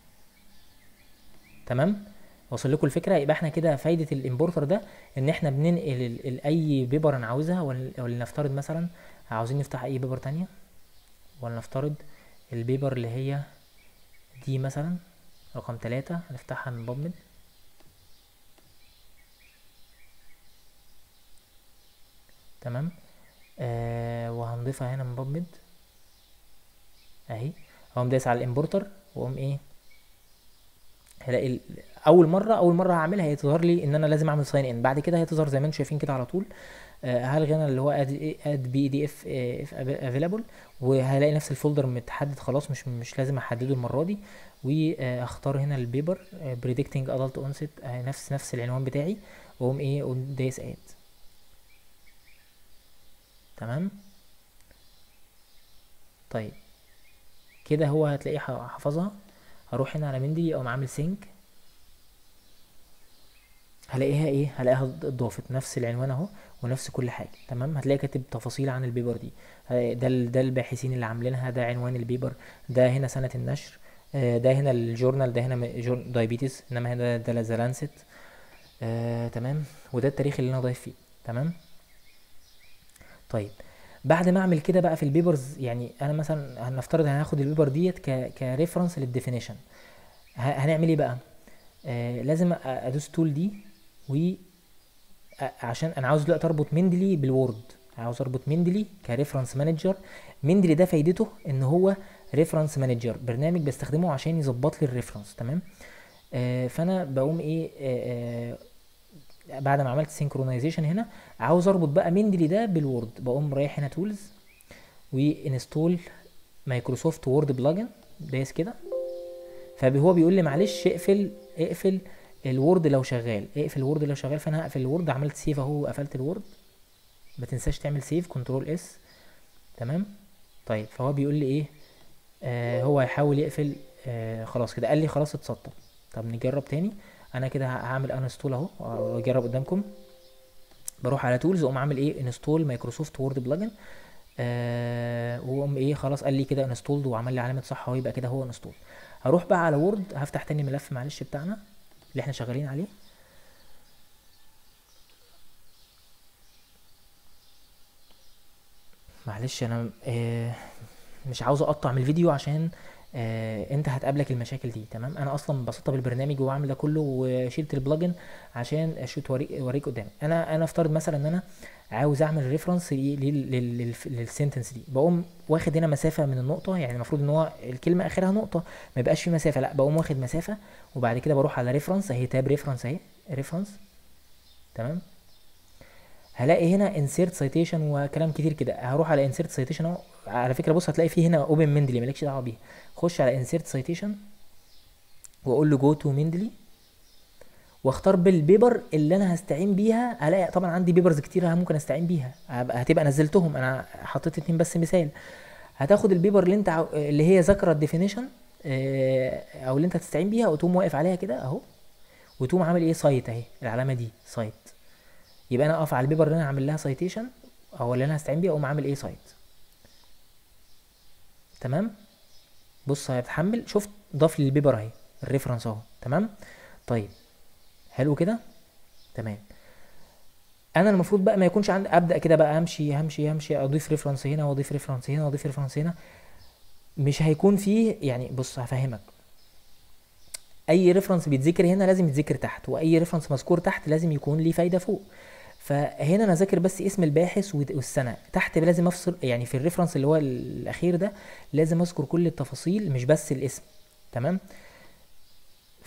تمام، وصل لكم الفكره؟ يبقى احنا كده فايده الامبورتر ده ان احنا بننقل اي بيبر انا عاوزها، ولنفترض مثلا عاوزين نفتح اي بيبر تانية، ولنفترض البيبر اللي هي دي مثلا رقم 3 هنفتحها من بابمد. تمام، وهنضيفها هنا من بابمد اهي. هقوم دايس على الامبورتر واقوم ايه، هلاقي اول مره هعملها هيظهر لي ان انا لازم اعمل ساين ان، بعد كده هتظهر زي ما انتم شايفين كده على طول. هلغي انا اللي هو اد بي دي اف افيلابل، وهلاقي نفس الفولدر متحدد خلاص، مش لازم احدده المره دي. واختار هنا البيبر بريدكتنج ادلت اونست، نفس العنوان بتاعي، واقوم ايه، اقوم دايس اد. تمام، طيب كده هو هتلاقيه حفظها. هروح هنا على مندي او عامل سينك، هلاقيها ايه، هلاقيها اتضافت نفس العنوان اهو ونفس كل حاجه. تمام، هتلاقي كاتب تفاصيل عن البيبر دي، ده الباحثين اللي عاملينها، ده عنوان البيبر، ده هنا سنه النشر، ده هنا الجورنال، ده هنا دايبيتس، انما هنا ده ذا لانست. تمام، وده التاريخ اللي انا ضايف فيه. تمام، طيب بعد ما اعمل كده بقى في البيبرز، يعني انا مثلا هنفترض هناخد البيبر ديت كريفرنس للديفينيشن، هنعمل ايه بقى؟ لازم ادوس تول دي، و عشان انا عاوز دلوقتي اربط مندلي بالوورد، عاوز اربط مندلي كريفرنس مانجر. مندلي ده فايدته ان هو ريفرنس مانجر، برنامج بستخدمه عشان يظبط لي الريفرنس. تمام، فانا بقوم ايه، بعد ما عملت سينكرونايزيشن هنا عاوز اربط بقى مندلي ده بالوورد، بقوم رايح هنا تولز وانستول مايكروسوفت وورد بلجن، دايس كده، فهو بيقول لي معلش اقفل الوورد لو شغال، اقفل الوورد لو شغال. فانا هقفل الوورد، عملت سيف اهو وقفلت الوورد. ما تنساش تعمل سيف كنترول اس. تمام، طيب فهو بيقول لي ايه، هو هيحاول يقفل. خلاص كده قال لي خلاص اتسطب. طب نجرب تاني، انا كده هعمل انستول اهو واجرب قدامكم. بروح على تولز واقوم عامل ايه، انستول مايكروسوفت وورد بلجن، واقوم ايه، خلاص قال لي كده انستولد وعمل لي علامه صح، ويبقى كده هو انستول. هروح بقى على وورد، هفتح تاني ملف معلش بتاعنا اللي احنا شغالين عليه. معلش انا مش عاوز اقطع من الفيديو عشان انت هتقابلك المشاكل دي. تمام، انا اصلا بسطب البرنامج واعمل ده كله وشيلت البلجن عشان اشوت اوريك قدامي. انا افترض مثلا ان انا عاوز اعمل ريفرنس للسنتنس دي، بقوم واخد هنا مسافه من النقطه، يعني المفروض ان هو الكلمه اخرها نقطه ما يبقاش في مسافه، لا بقوم واخد مسافه، وبعد كده بروح على ريفرنس اهي، تاب ريفرنس اهي، ريفرنس. تمام، هلاقي هنا insert citation وكلام كتير كده، هروح على insert citation اهو. على فكره بص، هتلاقي فيه هنا open مندلي مالكش دعوه بيها، خش على insert citation واقول له go to مندلي، واختار بالبيبر اللي انا هستعين بيها. هلاقي طبعا عندي بيبرز كتير ممكن استعين بيها، هتبقى نزلتهم، انا حطيت 2 بس مثال. هتاخد البيبر اللي انت اللي هي ذاكره الديفينيشن، او اللي انت هتستعين بيها، وتقوم واقف عليها كده اهو، وتقوم عامل ايه، سايت اهي، العلامه دي سايت. يبقى انا اقف على البيبر اللي انا هعمل لها سايتيشن او اللي انا هستعين بيها، اقوم عامل ايه، سايت. تمام، بص هيتحمل، شفت ضاف لي البيبر اهي، الريفرنس اهو. تمام، طيب حلو كده. تمام، انا المفروض بقى ما يكونش عندي، ابدا كده بقى همشي اضيف ريفرنس هنا واضيف ريفرنس هنا واضيف ريفرنس هنا، مش هيكون فيه يعني. بص هفهمك، اي ريفرنس بيتذكر هنا لازم يتذكر تحت، واي ريفرنس مذكور تحت لازم يكون ليه فايده فوق. فهنا انا ذاكر بس اسم الباحث والسنه، تحت لازم افصل، يعني في الريفرنس اللي هو الاخير ده لازم اذكر كل التفاصيل مش بس الاسم. تمام،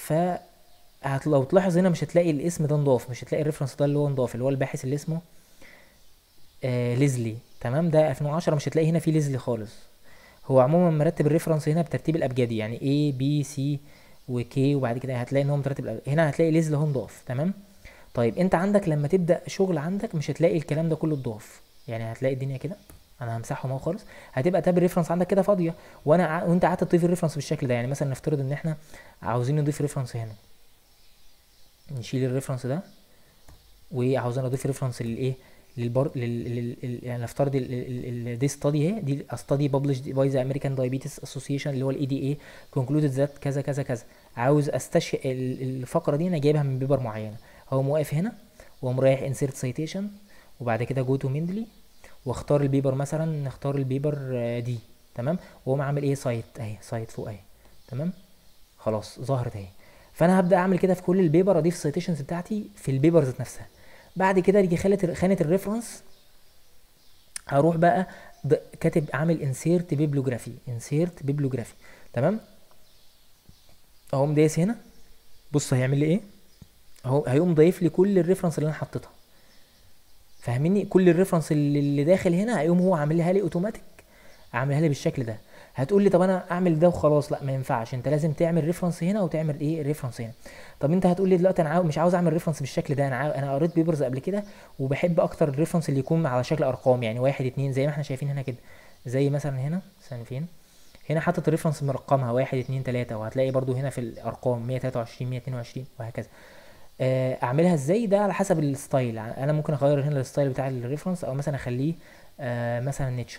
ف لو تلاحظ هنا مش هتلاقي الاسم ده نضاف، مش هتلاقي الريفرنس ده اللي هو نضاف، اللي هو الباحث اللي اسمه ليزلي. تمام، ده 2010، مش هتلاقي هنا في ليزلي خالص. هو عموما مرتب الريفرنس هنا بترتيب الابجدي، يعني A B C و K، وبعد كده هتلاقي ان هو مرتب هنا هتلاقي ليزلي هو نضاف. تمام. طيب انت عندك لما تبدا شغل عندك مش هتلاقي الكلام ده كله اتضاف، يعني هتلاقي الدنيا كده. انا همسحهم اهو خالص. هتبقى تاب الريفرنس عندك كده فاضيه، وانت قعدت تضيف الريفرنس بالشكل ده. يعني مثلا نفترض ان احنا عاوزين نضيف ريفرنس هنا، نشيل الريفرنس ده، وعاوزين نضيف ريفرنس للايه، يعني نفترض دي ستادي اهي، دي ستادي ببلشد باي ذا امريكان دايابيتس اسوسيشن اللي هو الاي دي اي كونكلودد ذات كذا كذا كذا. عاوز استشهد الفقره دي، انا جايبها من بيبر معينه. هو موقف هنا وقوم رايح انسيرت سايتيشن، وبعد كده جو تو ميندلي، واختار البيبر، مثلا نختار البيبر دي. تمام. واقوم عامل ايه، سايت اهي، سايت فوق اهي. تمام، خلاص ظهرت اهي. فانا هبدا اعمل كده في كل البيبر، اضيف السيتيشنز بتاعتي في البيبر ذات نفسها. بعد كده يجي خانه الريفرنس، هروح بقى كاتب عامل انسيرت بيبلوجرافي، انسيرت بيبلوجرافي. تمام. اقوم دايس هنا، بص هيعمل لي ايه اهو، هيقوم ضايف لي كل الريفرنس اللي انا حطيتها. فاهميني؟ كل الريفرنس اللي داخل هنا هيقوم هو عاملها لي اوتوماتيك، عاملها لي بالشكل ده. هتقول لي طب انا اعمل ده وخلاص؟ لا، ما ينفعش، انت لازم تعمل ريفرنس هنا وتعمل ايه، ريفرنس هنا. طب انت هتقول لي دلوقتي انا مش عاوز اعمل ريفرنس بالشكل ده، انا قريت بيبرز قبل كده وبحب اكتر الريفرنس اللي يكون على شكل ارقام، يعني واحد اتنين زي ما احنا شايفين هنا كده. زي مثلا هنا ثاني فين، هنا حاطط الريفرنس مرقمها واحد اتنين تلاتة، وهتلاقي برضو هنا في الارقام 123 122 وهكذا. اعملها ازاي؟ ده على حسب الستايل. انا ممكن اغير هنا الستايل بتاع الريفرنس، او مثلا اخليه مثلا نيتشر.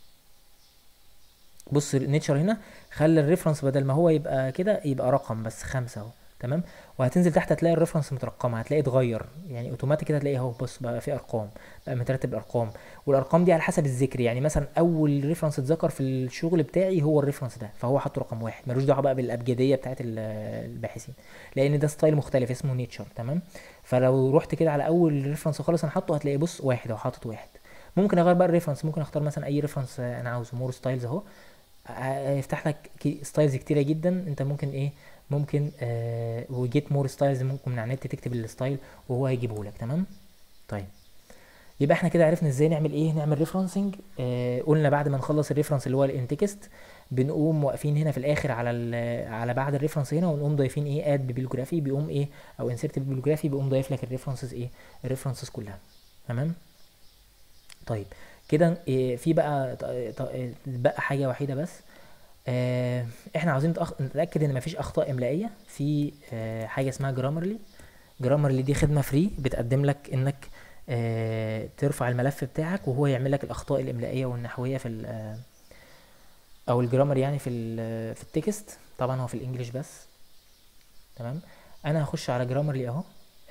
بص نيتشر هنا خلى الريفرنس بدل ما هو يبقى كده يبقى رقم بس 5 اهو. تمام. وهتنزل تحت هتلاقي الريفرنس مترقمه، هتلاقي اتغير يعني اوتوماتيك كده، هتلاقي اهو بص بقى في ارقام، بقى مترتب الارقام. والارقام دي على حسب الذكر، يعني مثلا اول ريفرنس اتذكر في الشغل بتاعي هو الريفرنس ده، فهو حاطه رقم واحد، ملوش دعوه بقى بالابجديه بتاعت الباحثين، لان ده ستايل مختلف اسمه نيتشر. تمام. فلو رحت كده على اول ريفرنس خالص انا حاطه، هتلاقي بص واحد اهو، حاطط واحد. ممكن اغير بقى الريفرنس، ممكن اختار مثلا اي ريفرنس انا عاوزه، مور ستايلز اهو، هيفتح لك ستايلز كتيره جدا. انت ممكن ايه، ممكن وجيت مور ستايلز، ممكن من على النت تكتب الستايل وهو هيجيبه لك. تمام. طيب، يبقى احنا كده عرفنا ازاي نعمل ايه، نعمل ريفرنسنج. قلنا بعد ما نخلص الريفرنس اللي هو الانتكست، بنقوم واقفين هنا في الاخر على على بعد الريفرنس هنا، ونقوم ضايفين ايه، اد بيبلوجرافي، بيقوم ايه، او انسيرت بيبلوجرافي، بيقوم ضايف لك الريفرنسز ايه، الريفرنسز كلها. تمام. طيب كده في بقى بقى حاجه وحيده بس. احنا عاوزين نتاكد ان مفيش اخطاء املائيه في حاجه اسمها جرامرلي. جرامرلي دي خدمه فري بتقدم لك انك ترفع الملف بتاعك وهو يعمل لك الاخطاء الاملائيه والنحويه في او الجرامر، يعني في التكست. طبعا هو في الانجليش بس. تمام. انا هخش على جرامرلي اهو،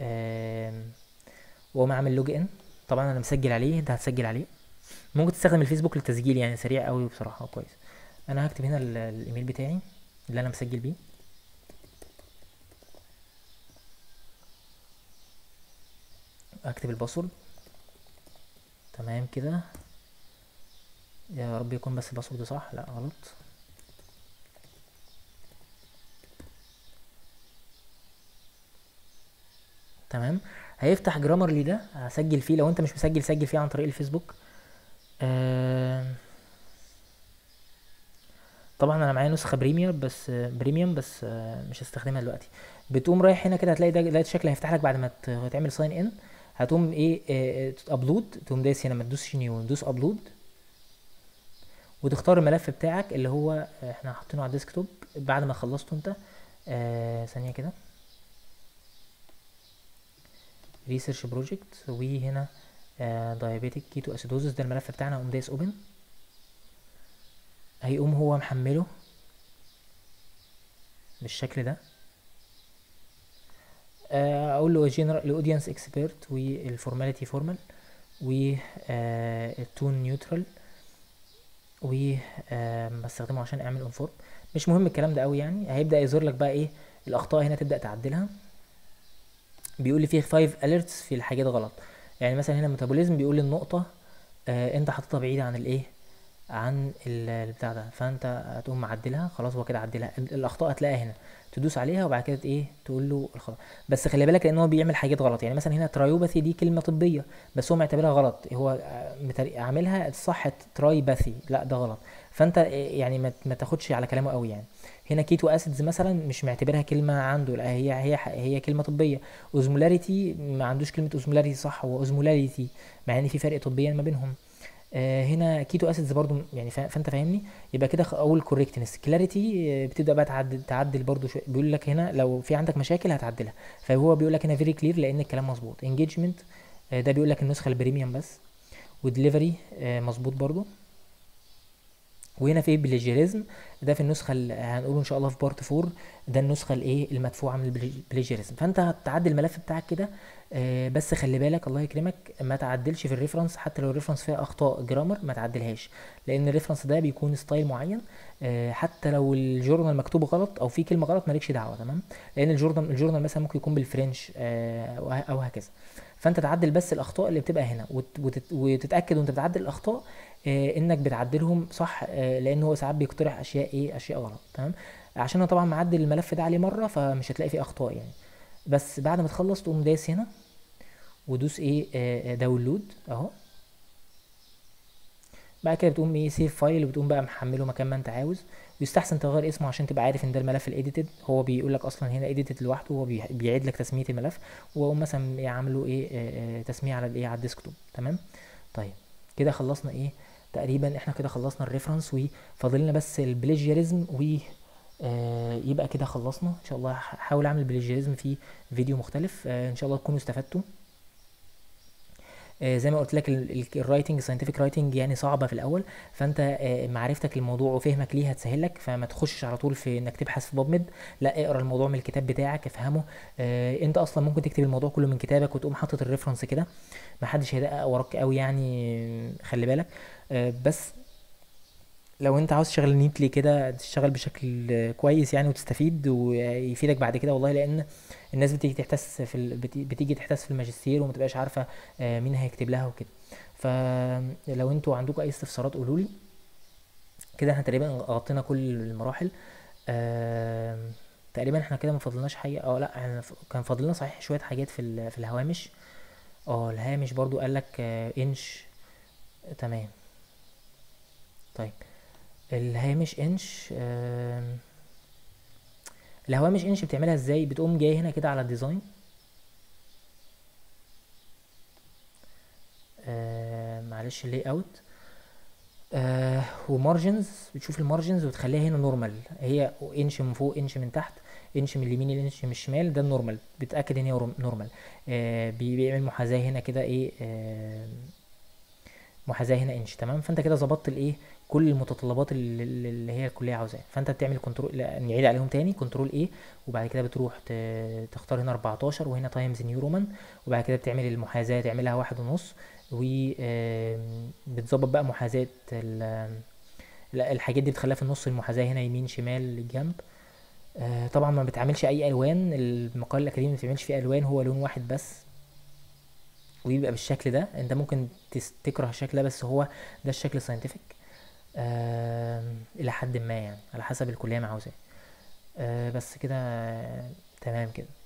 واقوم اعمل لوج ان. طبعا انا مسجل عليه، انت هتسجل عليه. ممكن تستخدم الفيسبوك للتسجيل، يعني سريع قوي بصراحه كويس. انا هكتب هنا الايميل بتاعي اللي انا مسجل بيه، اكتب الباسورد. تمام كده، يا رب يكون بس الباسورد صح، لا غلط. تمام. هيفتح جرامرلي ده، هسجل فيه. لو انت مش مسجل سجل فيه عن طريق الفيسبوك. طبعا انا معايا نسخه بريميوم بس مش هستخدمها دلوقتي. بتقوم رايح هنا كده، هتلاقي ده الشكل هيفتح لك بعد ما تعمل ساين ان. هتقوم ايه، ابلود، تقوم دايس هنا، ما تدوسش نيو، ندوس ابلود، وتختار الملف بتاعك اللي هو احنا حاطينه على الديسكتوب بعد ما خلصته انت. ثانيه كده، ريسيرش بروجكت، وهنا دايابيتيك كيتو اسيدوزس، ده الملف بتاعنا. اقوم دايس اوبن، هيقوم هو محمله بالشكل ده. اقول له جنرال الاودينس اكسبيرت، والفورماليتي فورمال، والتون نيوترال، و بستخدمه عشان اعمل انفورم. مش مهم الكلام ده قوي يعني. هيبدا يظهر لك بقى ايه الاخطاء هنا، تبدا تعدلها. بيقول لي فيه 5 alerts في الحاجات غلط. يعني مثلا هنا ميتابوليزم، بيقول لي النقطه انت حاططها بعيده عن الايه، عن البتاع ده، فانت هتقوم معدلها خلاص. هو كده عدلها، الاخطاء هتلاقيها هنا، تدوس عليها وبعد كده ايه تقول له الخطأ. بس خلي بالك لان هو بيعمل حاجات غلط، يعني مثلا هنا ترايوباثي دي كلمه طبيه بس هو معتبرها غلط، هو عاملها صح ترايباثي، لا ده غلط. فانت يعني ما تاخدش على كلامه قوي يعني. هنا كيتو اسيدز مثلا مش معتبرها كلمه عنده، لا هي كلمه طبيه. اوزمولاريتي ما عندوش كلمه اوزمولاريتي صح، هو اوزمولاريتي، مع ان في فرق طبيا ما بينهم. هنا كيتو اسيدز برضو يعني فانت فاهمني. يبقى كده اول كوريكتنس كلاريتي، بتبدا بقى تعدل برضو شويه، بيقول لك هنا لو في عندك مشاكل هتعدلها. فهو بيقول لك هنا فيري كلير لان الكلام مظبوط. انجيجمنت ده بيقول لك النسخه البريميوم بس. ودليفري مظبوط برضو. وهنا في بليجيريزم، ده في النسخه اللي هنقوله ان شاء الله في بارت 4، ده النسخه الايه المدفوعه من البليجيريزم. فانت هتعدل الملف بتاعك كده. بس خلي بالك الله يكرمك ما تعدلش في الريفرنس، حتى لو الريفرنس فيها اخطاء جرامر ما تعدلهاش، لان الريفرنس ده بيكون ستايل معين. حتى لو الجورنال مكتوب غلط او في كلمه غلط مالكش دعوه، تمام. لان الجورنال مثلا ممكن يكون بالفرنش او هكذا. فانت تعدل بس الاخطاء اللي بتبقى هنا، وتتاكد وانت بتعدل الاخطاء انك بتعدلهم صح، لان هو ساعات بيقترح اشياء غلط، تمام. عشان انا طبعا معدل الملف ده عليه مره فمش هتلاقي فيه اخطاء يعني. بس بعد ما تخلص تقوم دايس هنا ودوس داونلود اهو. بعد كده بتقوم سيف فايل، وبتقوم بقى محمله مكان ما انت عاوز. ويستحسن تغير اسمه عشان تبقى عارف ان ده الملف الايديتد. هو بيقول لك اصلا هنا ايديتد لوحده، هو بيعيد لك تسميه الملف. واقوم مثلا يعملوا تسميه على على الديسكتوب، تمام. طيب كده خلصنا تقريبا احنا كده خلصنا الريفرنس، وفاضلنا بس البليجياريزم يبقى كده خلصنا ان شاء الله. هحاول اعمل بليجياريزم في فيديو مختلف، ان شاء الله تكونوا استفدتوا. زي ما قلت لك الرايتنج ساينتفك رايتنج يعني صعبه في الاول، فانت معرفتك للموضوع وفهمك ليه هتسهل لك. فما تخشش على طول في انك تبحث في بابمد، لا اقرا الموضوع من الكتاب بتاعك افهمه. انت اصلا ممكن تكتب الموضوع كله من كتابك وتقوم حاطط الريفرنس كده، محدش هيدقق وراك قوي يعني، خلي بالك. بس لو انت عاوز تشتغل نيتلي كده تشتغل بشكل كويس يعني وتستفيد ويفيدك بعد كده والله. لان الناس بتيجي تحتس بتيجي تحتس في الماجستير وما تبقاش عارفه مين هيكتب لها وكده. فلو انتوا عندكم اي استفسارات قولوا لي. كده احنا تقريبا غطينا كل المراحل. تقريبا احنا كده ما فاضلناش حاجه. لا احنا كان فاضلنا صحيح شويه حاجات في الهوامش. الهامش برضو قال لك انش، تمام. طيب الهامش انش، الهوامش انش بتعملها ازاي؟ بتقوم جاي هنا كده على الديزاين، معلش اللي اوت، ومارجنز. بتشوف المارجنز وتخليها هنا نورمال، هي انش من فوق انش من تحت، انش من اليمين انش من الشمال، ده النورمال. بتاكد ان هي نورمال. بيعمل محاذاه هنا كده محاذاه هنا انش، تمام. فانت كده ظبطت كل المتطلبات اللي هي الكليه عاوزاها. فانت بتعمل كنترول، نعيد عليهم تاني، كنترول وبعد كده بتروح تختار هنا 14 وهنا تايمز نيو رومان. وبعد كده بتعمل المحاذاه تعملها 1.5، وبتظبط بقى محاذاه الحاجات دي بتخليها في النص، المحاذاه هنا يمين شمال جنب. طبعا ما بتعملش اي الوان، المقال الاكاديمي ما بتعملش فيه الوان، هو لون واحد بس ويبقى بالشكل ده. انت ممكن تكره الشكل ده بس هو ده الشكل الساينتفك الى حد ما يعني، على حسب الكليه ما عاوزاه. بس كده تمام كده.